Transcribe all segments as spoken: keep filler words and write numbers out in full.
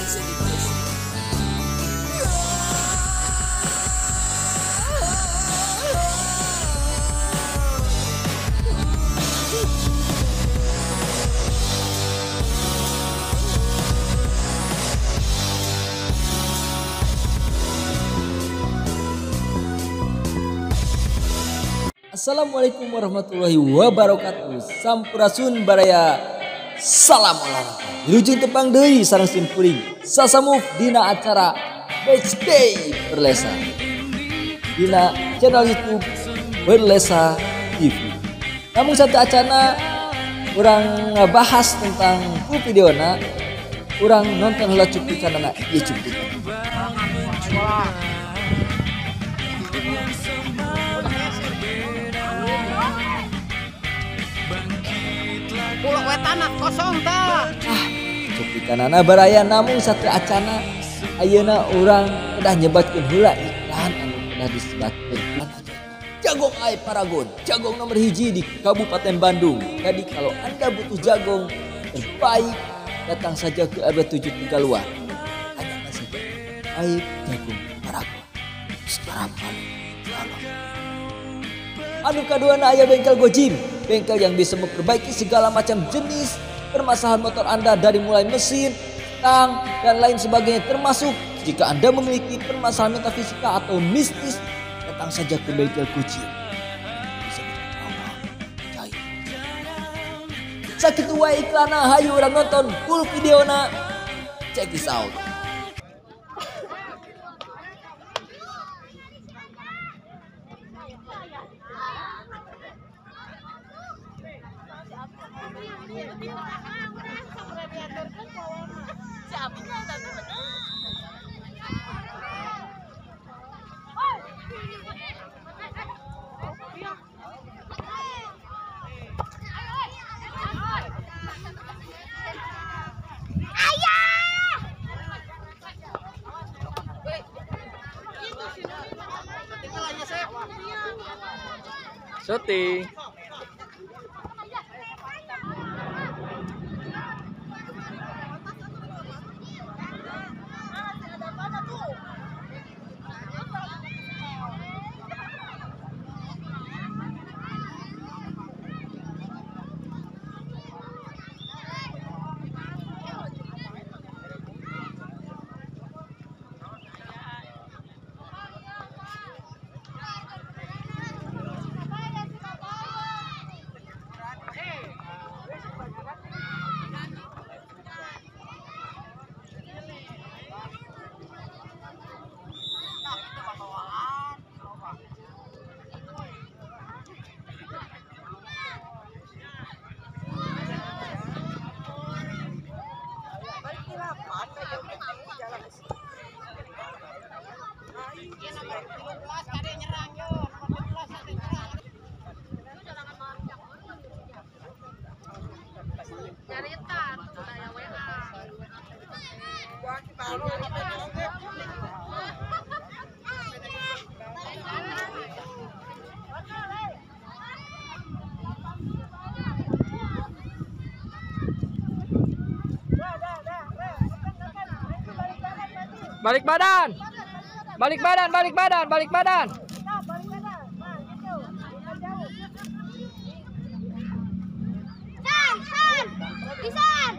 Assalamualaikum warahmatullahi wabarakatuh. Sampurasun baraya. Salam olahraga. Dirujung tepang deui sareng simpuring. Sasamuf dina acara Match Day Berlesa. Dina channel YouTube Berlesa T V. Namun satu acana urang ngabahas tentang full videona. Urang nonton heula cuplikanana ieu cuplikan. Pulau wetanah kosong ta. Ah, cuplikanana baraya namun satu acana ayeuna urang udah nyebatkeun heula iklan anu udah disebatkeun iklan aja. Jagong Ai Paragon, jagong nomor hiji di Kabupaten Bandung. Jadi kalau Anda butuh jagong terbaik, datang saja ke R W tujuh tiga Luar. Tanyakan saja Ai Jagong Paragon. Sekarang selamat. Anu kaduana aya bengkel Gojim, bengkel yang bisa memperbaiki segala macam jenis permasalahan motor Anda dari mulai mesin, tang, dan lain sebagainya, termasuk jika Anda memiliki permasalahan metafisika atau mistis, datang saja ke bengkel Gojim. Bisa dibawa jahit. Sakitu wae iklana, hayu urang nonton full videona. Check this out. Syuting. Balik badan. Balik badan, balik badan, balik badan. San, San. Isan.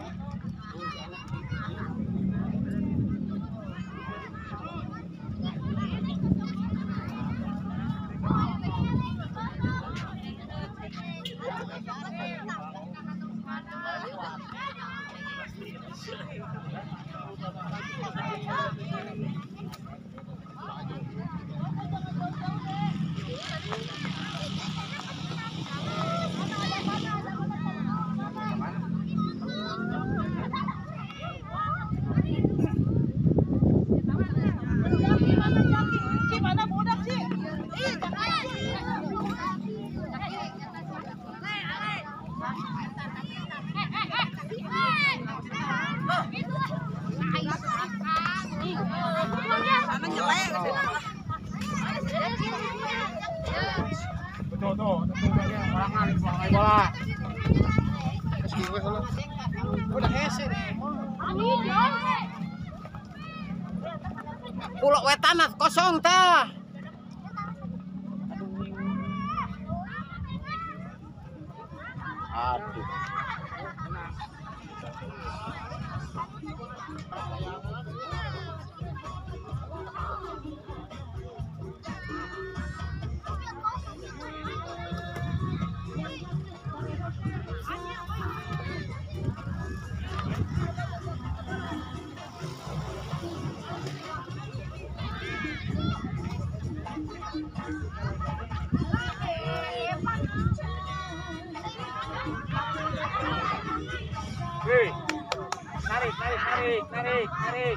Gimana budak sih? Ih, Tuh, tuh, orang ngalih bola. Udah hese. Pulau Wetan kosong tah. Aduh. Hei, narik, narik, narik, narik, narik.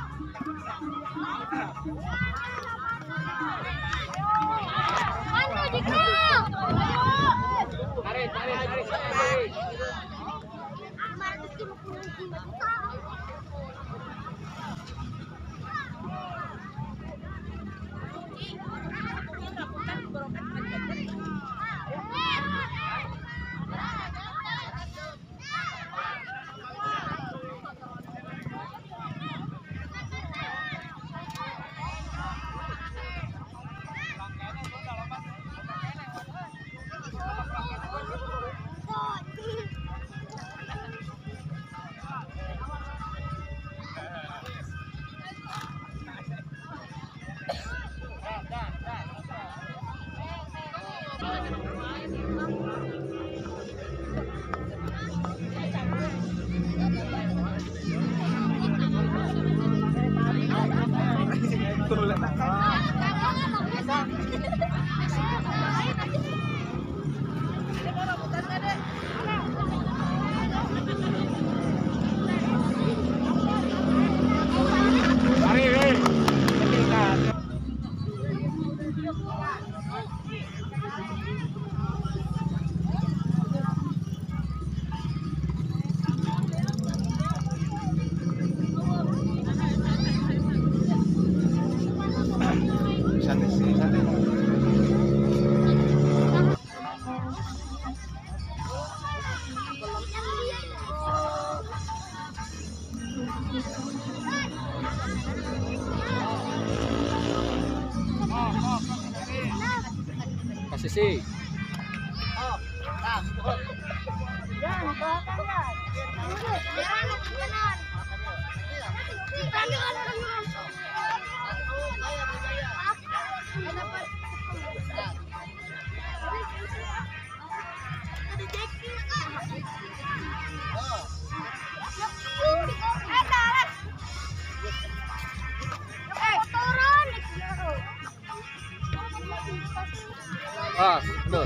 Narik, narik, narik, narik. Posisi. Ah, betul.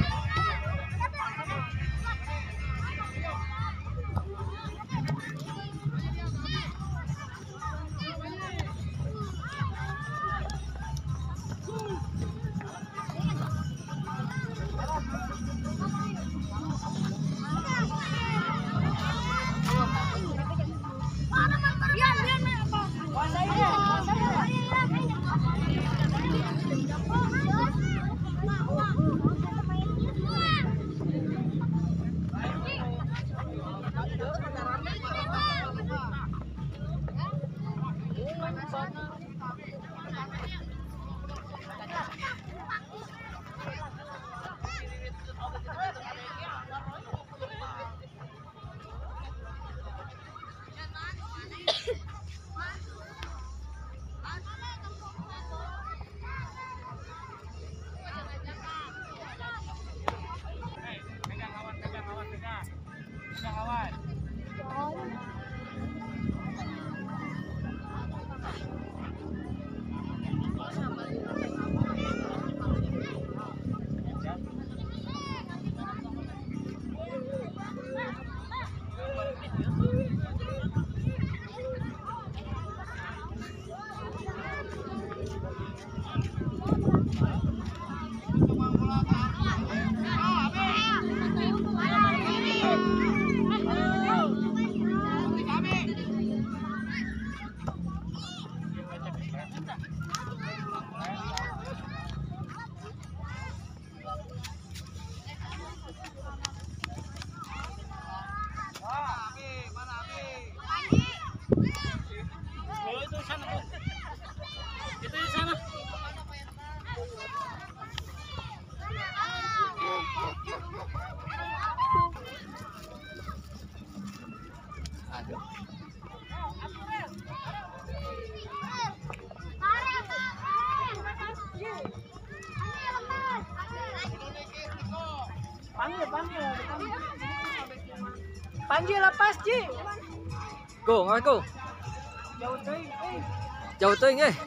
Panji lepas, Ji. Go, nggak go. Jauh teuing, eh. Jauh teuing eh.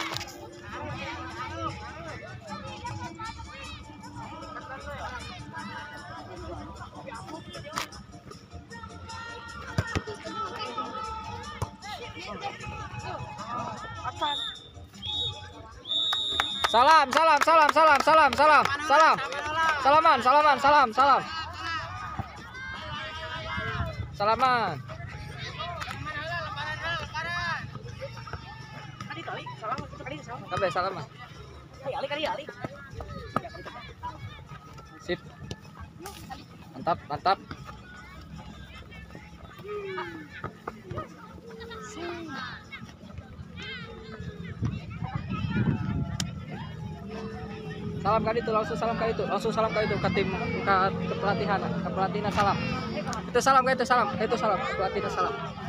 Salam, salam, salam, salam, salam, salam, salam. Salaman, salaman, salam, salam. Salaman. Kabeh salaman. Sip. Mantap, mantap. Salam kali itu, langsung salam kali itu, langsung salam kali itu ke tim ke, ke pelatihan, ke pelatihan salam. Itu salam, itu salam, itu salam, ke pelatihan salam.